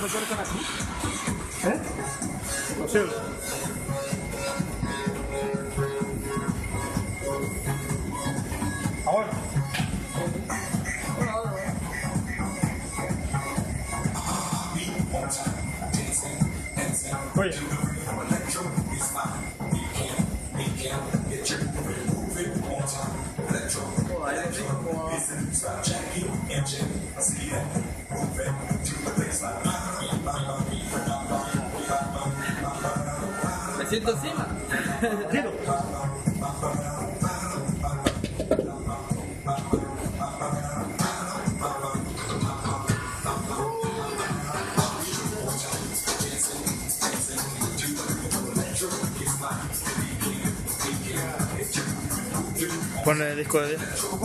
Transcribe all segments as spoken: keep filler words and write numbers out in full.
motores están aquí? ¿Eh? Posible. Ahora. Oye. Me siento encima. Tiro. Ponle el disco de diez.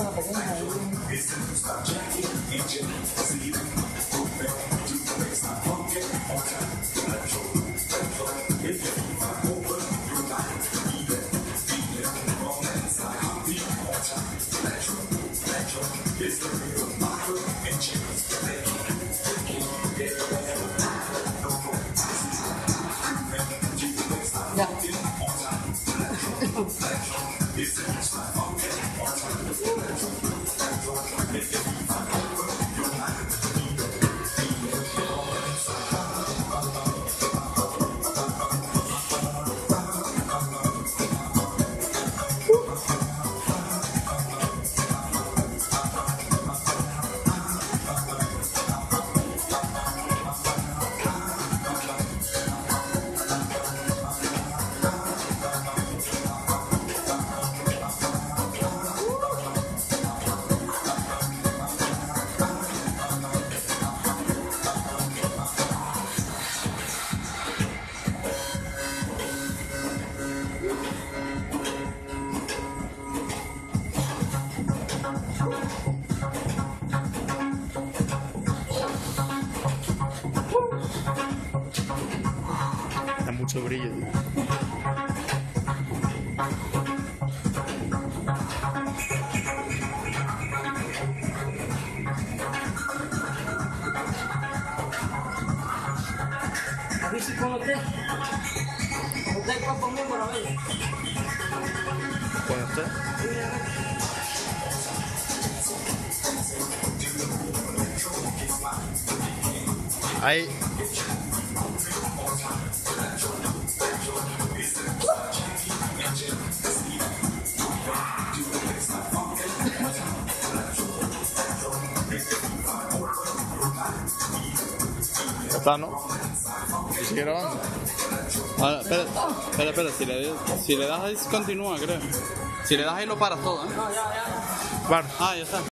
Ya. Da mucho brillo. Aquí sí con usted. Con usted cuerpo muy por ver. ¿Con usted? Ahí. Ya está, ¿no? ¿Y sigue grabando? Ahora, espera, espera, espera, si le, si le das ahí continúa, creo. Si le das ahí lo paras todo, ¿eh? No, ya, ya. Para. Ah, ya está.